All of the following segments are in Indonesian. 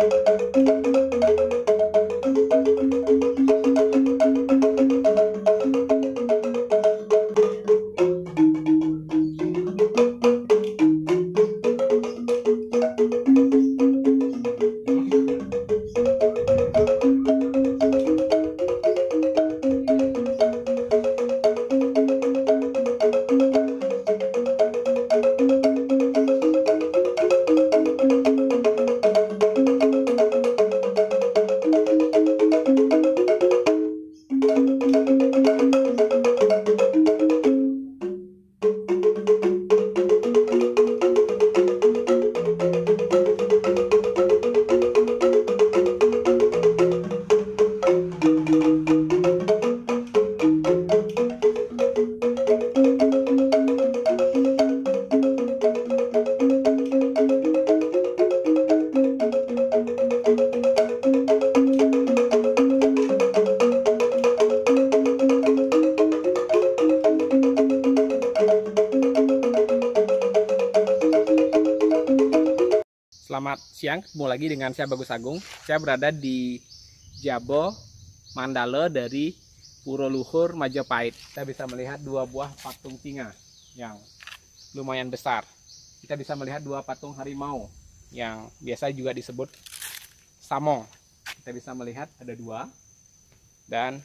Selamat siang, ketemu lagi dengan saya Bagus Agung. Saya berada di Jabo Mandala dari Puro Luhur Majapahit. Kita bisa melihat dua buah patung singa yang lumayan besar. Kita bisa melihat dua patung harimau yang biasa juga disebut samong. Kita bisa melihat ada dua. Dan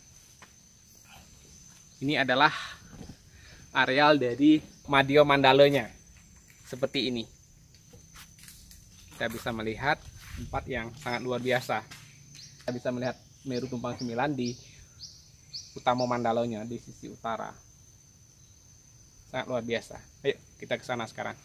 ini adalah areal dari Madyo Mandalanya. Seperti ini. Kita bisa melihat tempat yang sangat luar biasa. Kita bisa melihat Meru Tumpang 9 di Utama Mandalanya di sisi utara. Sangat luar biasa. Ayo kita ke sana sekarang.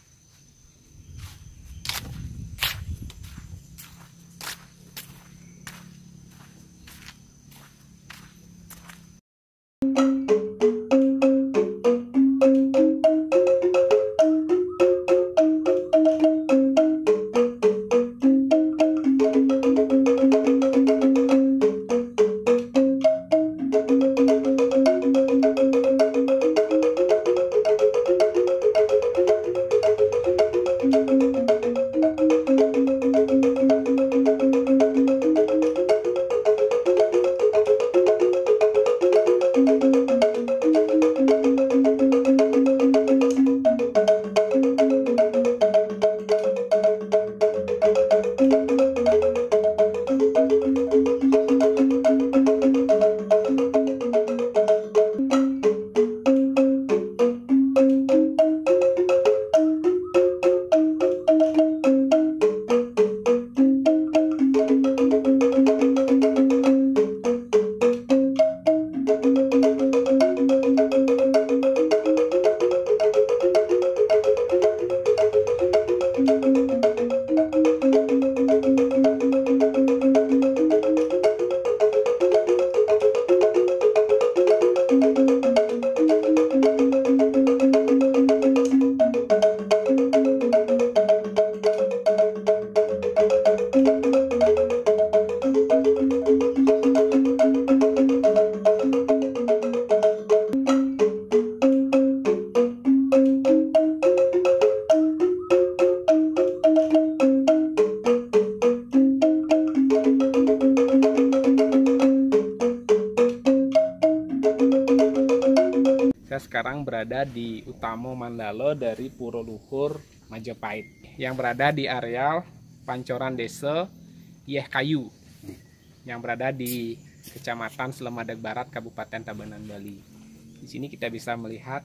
Saya sekarang berada di Utama Mandala dari Puro Luhur Majapahit yang berada di areal Pancoran Desa Yeh Kayu yang berada di Kecamatan Selemadag Barat, Kabupaten Tabanan, Bali. Di sini kita bisa melihat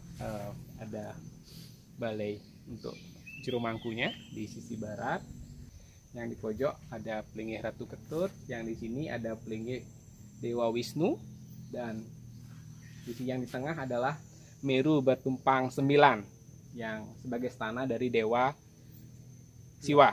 ada balai untuk juru mangkunya di sisi barat. Yang di pojok ada pelinggih Ratu Ketut, yang di sini ada pelinggih Dewa Wisnu, dan yang di tengah adalah Meru Bertumpang 9 yang sebagai stana dari Dewa Siwa.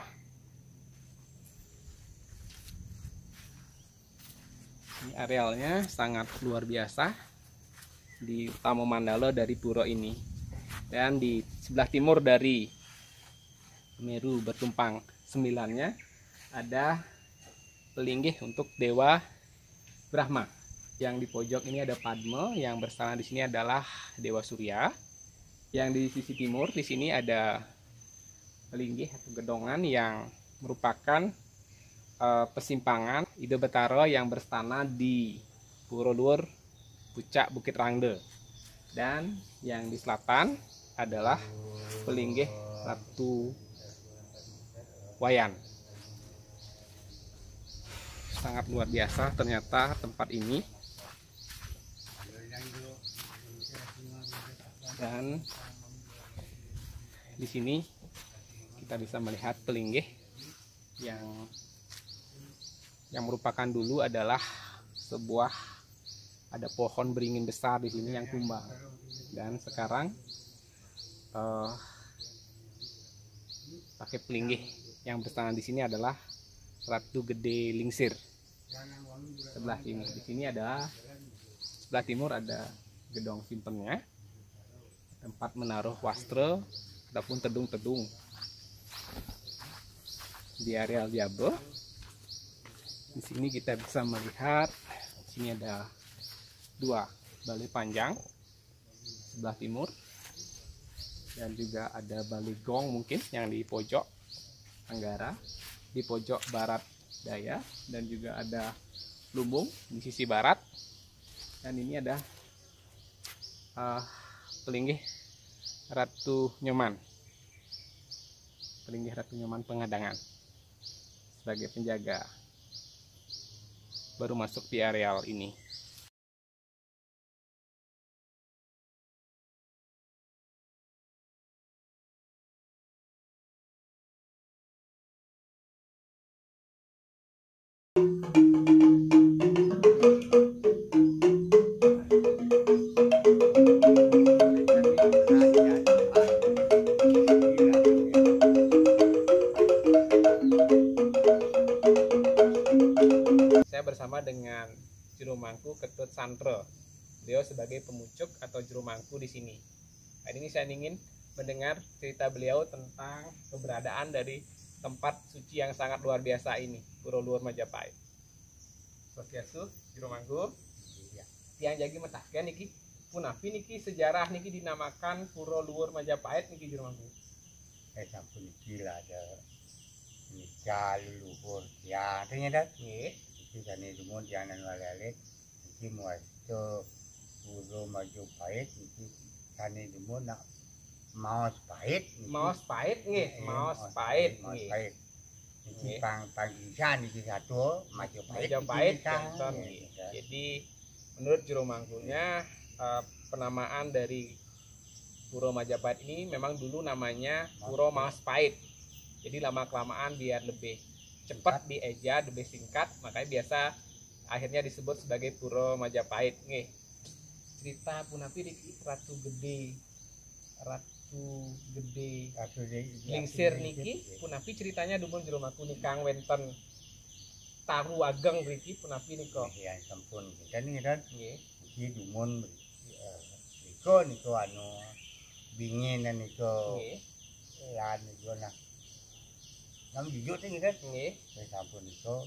Ini arealnya sangat luar biasa di Utama Mandala dari pura ini. Dan di sebelah timur dari Meru Bertumpang 9-nya ada pelinggih untuk Dewa Brahma. Yang di pojok ini ada Padma, yang bersama di sini adalah Dewa Surya. Yang di sisi timur di sini ada pelinggih atau gedongan yang merupakan Pesimpangan Ido Betaro yang berstana di Puro Luhur Pucak Bukit Rangde. Dan yang di selatan adalah Pelinggih Ratu Wayan. Sangat luar biasa ternyata tempat ini. Dan di sini kita bisa melihat Pelinggih yang merupakan dulu adalah sebuah, ada pohon beringin besar di sini yang tumbang. Dan sekarang pakai Pelinggih yang berstana di sini adalah Ratu Gede Lingsir. Sebelah timur di sini adalah, sebelah timur ada gedong simpennya, tempat menaruh wastra ataupun tedung-tedung di areal Diablo. Di sini kita bisa melihat, di sini ada dua balai panjang sebelah timur, dan juga ada balai gong mungkin yang di pojok tenggara, di pojok barat daya, dan juga ada lumbung di sisi barat. Dan ini ada Pelinggih Ratu Nyoman, Pelinggih Ratu Nyoman Pengadangan sebagai penjaga baru masuk di areal ini. Saya bersama dengan Juru Mangku Ketut Santro. Beliau sebagai pemucuk atau juru mangku di sini. Hari ini saya ingin mendengar cerita beliau tentang keberadaan dari tempat suci yang sangat luar biasa ini, Puro Luhur Majapahit. Swastiastu, Juru Mangku. Tiang jagi metahkan niki punapi niki sejarah niki dinamakan Puro Luhur Majapahit niki Juru Mangku. Sampun iki lah ada nikah leluhur tiang ternyata Nggih. iki kane dumun jangan walale iki muasto Puro Majapahit iki kane dumun nak Maos Pahit Maos Pahit nggih, Maos Pahit nggih. Iki panggisan iki satu Majapahit Conton nggih. Jadi menurut Juru Mangkunya penamaan dari Puro Majapahit ini memang dulu namanya Puro Maos Pahit. Jadi lama kelamaan biar lebih cepat dieja, lebih singkat, makanya biasa akhirnya disebut sebagai Puro Majapahit nggih. Cerita punapi niki Ratu Gede Lingsir niki punapi ceritanya dumun Juru Mangku nikang wenten taru ageng mriki punapi nika. Ya sampun kan Nggih. iki dumun niko anu bingin niko Nggih. lan niko nah nam jujur ini kan Nggih. sampun niko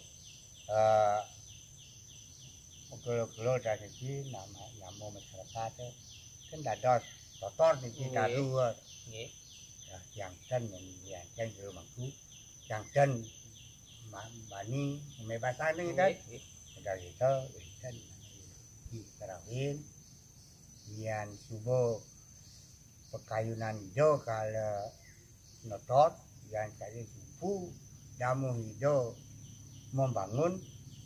kalau dari sini nama masyarakat kan dados totor niki taru Nggih. yang ten Juru Mangku yang ten bani mebasan ini kan dari itu kan di Karawin yang subuh pekayunan hijau kalau notot yang saya subuh damu hijau membangun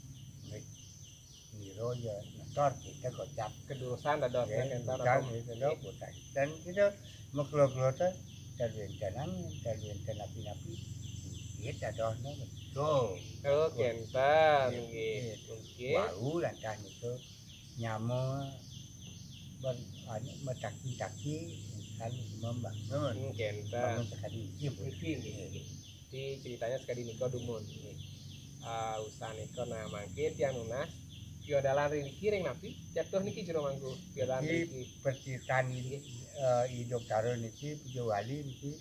miro ya notot kita kocap Kedurusan dados kentar dan kita makhluk-makhluk terlihat napi-napi kita dohnya betul. Oh, kentar nggih. Nggih. Baru lantas itu nyamuk metaki-taki kan membangun. Kentar. Bangun sekali Niki nggih. Di ceritanya sekali nika dumun nggih. Usaha nika nah mangke tiang nunas piodalan niki ring napi jatuh niki Juru Mangku. Piodalan niki percikan ini hidup taruh niki pujo wali niki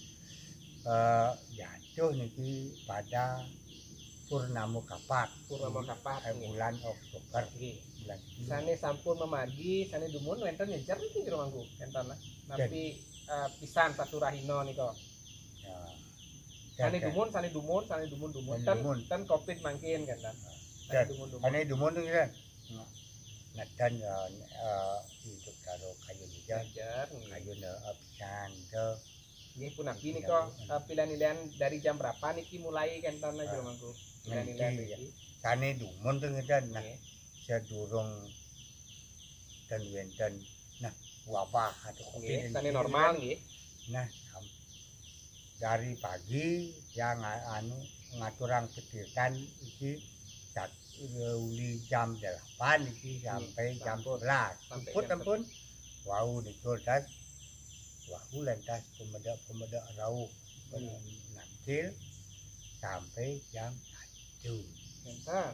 jatuh niki pada Purnama Kapat bulan Oktober nggih. bulan Sane sampun memargi, sane dumun wenten nyejar niki Juru Mangku enten napi pisan Taturahina nika. sane dumun Dumun. ten covid mangkin kan tan. Dan Dumun. ane dumun tu kan. Nah dan hidup karo kayu hijau, Belajar. kayu ne apisan ke Nggih punapi nika pilihan-pilihan dari jam berapa niki mulai kan tan aja mangku. Pilihan-pilihan Niki, niki. kane dumun tu kan. Nah Nggih. sedurung dan wenten nah wabah atau Nggih, covid sane normal nggih. nah dari pagi yang ngaturang petirkan iki uli jam 8 iki sampai jam 11 ampun wau dikultas wau lantas pemedak rauh nakil sampai jam 1 Enten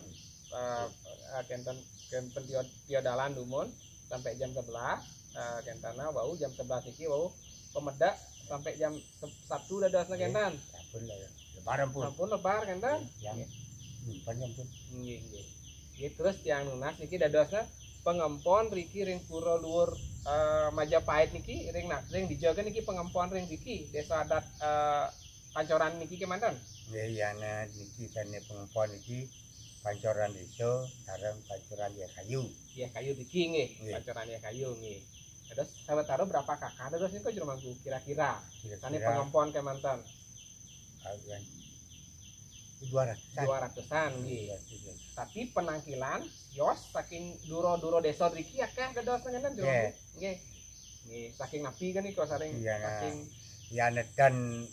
kenten piodalan dumun sampai jam 11 kentana wau jam 11 iki wau pemedak sampai jam 1 dadosna kentan sampun lebaran pun sampun lebar kentan yang nyimpen pun nggih nggih nggih terus yang nunas niki dadosna pengempon riki ring pura luhur Majapahit niki ring dijaga niki pengempon ring riki desa adat Pancoran niki kemanten nggih yana niki sane pengempon iki Pancoran desa sareng Pancoran ya kayu. Ya kayu iki nggih, Nggih. Pancoran ya kayu nggih. Terus sawetara berapa kakak? Terus niku jero mangku kira-kira. Sane Kira-kira pengampon kemanten kalian 200-an. 200-an nggih. Tapi penangkilan yos saking duro-duro desa riki akeh dadosna ngenen jero Nggih. mangku. Nggih. Nggih, saking napi kan niku saring Iya, nah. saking yana dan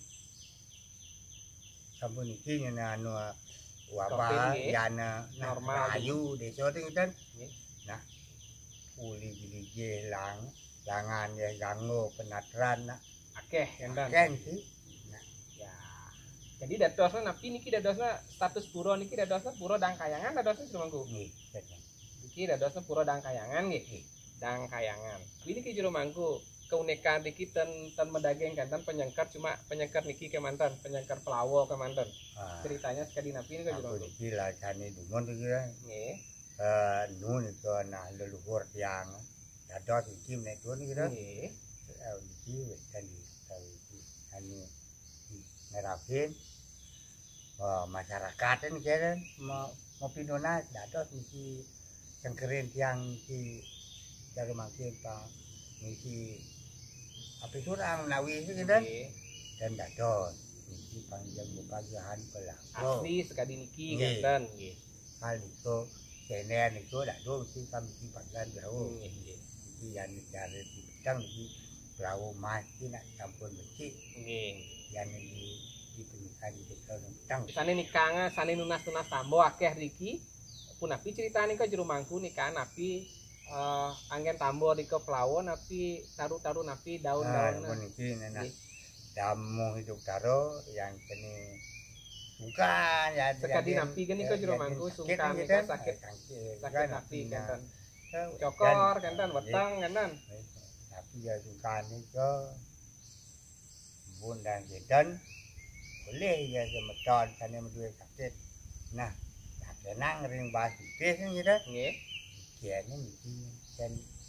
sampun iki yana wabah Covid, nggih. yana Normal. kayu desa ting kan. Nggih. Nah uli gilije langan ya ganggo penatran nah akeh kendan. kan sih. Ya. Jadi dadosna napi niki dadosna status pura niki dadosna pura Dangkayangan dadosna jero mangku. Nggih. Iki dadosna pura Dangkayangan nggih. Dangkayangan. Ini ki jero mangku keunikan iki ten medageng kan ten penyengker cuma penyengker niki kemanten penyengker pelawo kemanten. Ceritanya sekali napi ini kan jero Aku mangku. iki lah jane dumun tu kira. Nggih. Nun itu nah leluhur yang dados iki nek tuh kira. Nggih. Iki wis tadi iki anu nerapin masyarakat ini kira mau pinona dados iki cengkerin tiang iki dari makin Pak iki apa itu orang Nawi itu kan Nggih. dan dados iki panjang bukahan pelanggo Asli sekali niki Nggih. kan nggih. hal itu senen itu dados iki kami iki panggilan jauh Nggih nggih. iki yang cari di bidang iki perahu mati nak campur becik Nggih. yang di pernikahan di bidang Sane nikah sane nunas-nunas tambo akeh riki. Punapi ceritane kok jero mangku nikah napi anggen tambo riko pelawo napi taru-taru napi daun-daun. pun iki nenek Nggih. damu hidup karo yang kini bukan ya Sekadi napi gini kok jero mangku sungkan nika sakit napi kenten. Cokor kenten weteng kenten. tapi ya sungkan itu bun dan gedan boleh ya semeton sana medue sakit nah kenang ring bahas itu gitu Nggih. kiane iki kan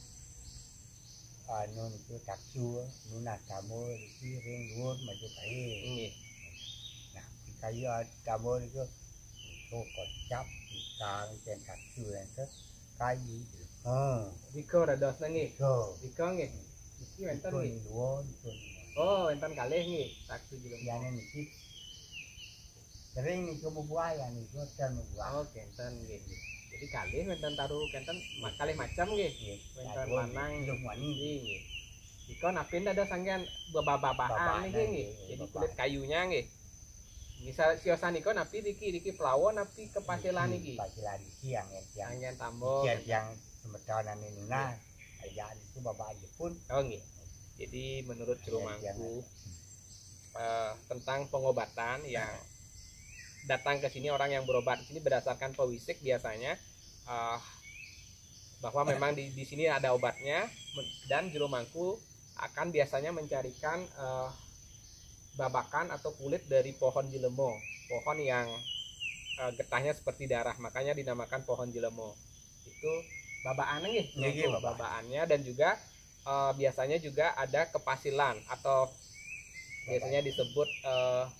anu niku taksu lunas tamu iki ring dhuwur Majapahit. Nggih. Nah, kayu tamu niku kocap pisang ken taksu ente kayu. Riko dadosna nggih. Go. Riko nggih. Iki wonten nggih. Dhuwur Oh, wonten kalih nggih. Taksu jero. kiane niki sering niku buaya niku ten buaya. Oh, kenten nggih. Jadi kalih wonten taru kenten kalih macam nggih. Wonten lanang wani nggih. Iko napin dados sanggean babahan niki nggih. Jadi kulit kayunya nggih. Misal siosan iko napi riki pelawo napi kepasilan iki. Kepasilan iki yang Anggen tambo. yang semetonan ini nah ayah itu bapak Jepun. Oh nggih. Jadi menurut Jero Mangku tentang pengobatan yang datang ke sini orang yang berobat di sini berdasarkan pewisik biasanya bahwa memang di sini ada obatnya dan Jero Mangku akan biasanya mencarikan babakan atau kulit dari pohon jelemo, pohon yang getahnya seperti darah, makanya dinamakan pohon jelemo. Itu babaan nggih, babaannya dan juga biasanya juga ada kepasilan atau biasanya disebut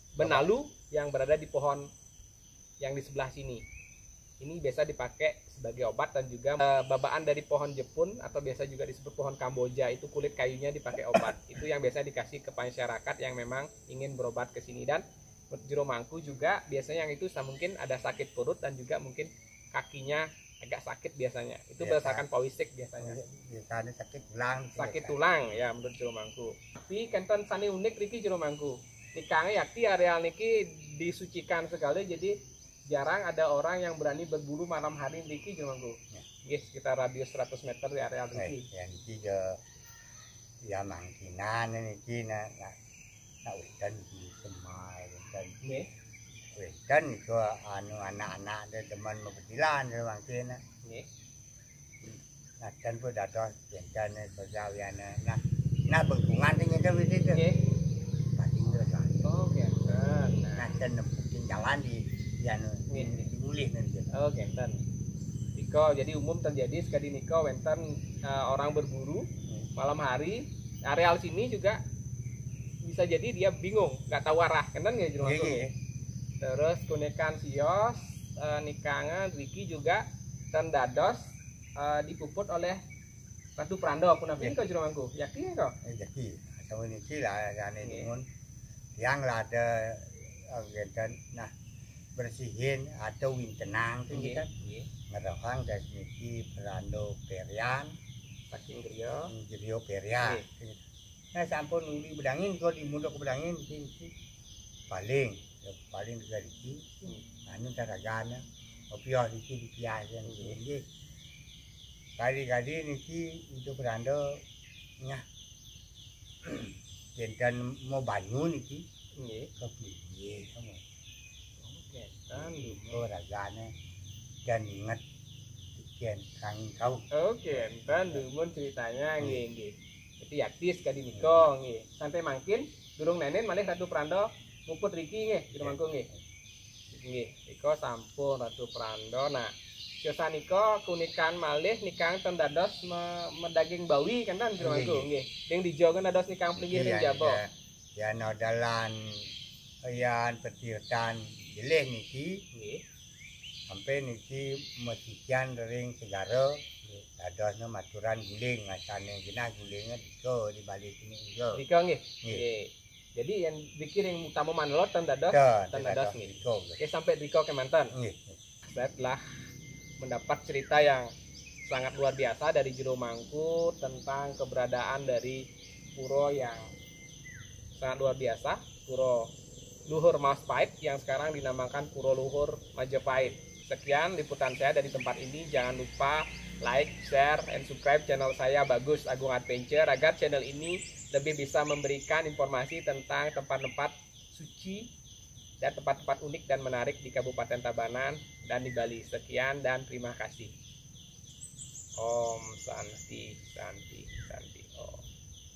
benalu yang berada di pohon yang di sebelah sini. Ini biasa dipakai sebagai obat, dan juga babaan dari pohon jepun atau biasa juga disebut pohon kamboja, itu kulit kayunya dipakai obat. Itu yang biasa dikasih ke masyarakat yang memang ingin berobat ke sini. Dan jero mangku juga biasanya yang itu mungkin ada sakit perut dan juga mungkin kakinya agak sakit biasanya. Itu berdasarkan pauistik biasanya. Biasanya sakit tulang. Sakit tulang ya menurut jero mangku. Tapi kenten sani unik niki jero mangku. Nikangnya yakti areal niki disucikan sekali, jadi jarang ada orang yang berani berburu malam hari niki jero mangku. Guys, sekitar radius 100 meter di areal niki. Ya niki ya mangkinan niki nak wedan di Semai dan Nggih. wedan iku anu anak-anak teman mebetilan mangkin. Nggih. Nah dan pun dados jentan perjawiana. Nah berhubungan dengan itu itu. Nggih. Pasti terus. Oh, genten. Nah dan nepukin jalan di anu diulih nanti. Oh, genten. Niko, jadi umum terjadi sekali niko wenten orang berburu malam hari. Areal sini juga bisa jadi dia bingung, nggak tahu arah, kenten nggak jero mangku. Terus kunekan sios nikangan Riki juga tendados dipuput oleh Ratu Prando pun apa kau jero mangku. Yakin kau? Jadi atau ini sih lah ane dimun yang lah ada gentan nah bersihin atau wintenang tuh kita ngerohang dari niki Prando Perian saking griyo Perian. Nah sampun uli bedangin kok di mundok bedangin sini paling dari sini anu taragana opio di sini pias yang ini kali-kali niki itu berando nyah jentan mau banyu niki kepiye kamu kan itu ragana dan ingat sekian kang kau kan dumun ceritanya nggih. Jadi yaktis kadi niko nggih. Sampai mangkin durung nenen malih Ratu Prando nguput Riki nggih, jero mangku nggih. Nggih, niko sampun Ratu Prando. Nah, siosa niko kunikan malih nikang tendados medaging bawi kan jero mangku nggih. Ding dijo kan dados nikang plinggih ring jabo. Ya nodalan yan petirtan jeleh niki Nggih. sampai niki mesikian ring segara dadosna maturan guling ngasane genah gulingnya diko di balik ini juga. Diko nggih. Nggih. Jadi yang dikiring tamu manlot tendados nggih. Oke, sampai diko kemanten. Nggih. Saya telah mendapat cerita yang sangat luar biasa dari jero mangku tentang keberadaan dari pura yang sangat luar biasa, Pura Luhur Majapahit yang sekarang dinamakan Pura Luhur Majapahit. Sekian liputan saya dari tempat ini. Jangan lupa like, share, and subscribe channel saya Bagus Agung Adventure agar channel ini lebih bisa memberikan informasi tentang tempat-tempat suci dan tempat-tempat unik dan menarik di Kabupaten Tabanan dan di Bali. Sekian dan terima kasih. Om Santi Santi.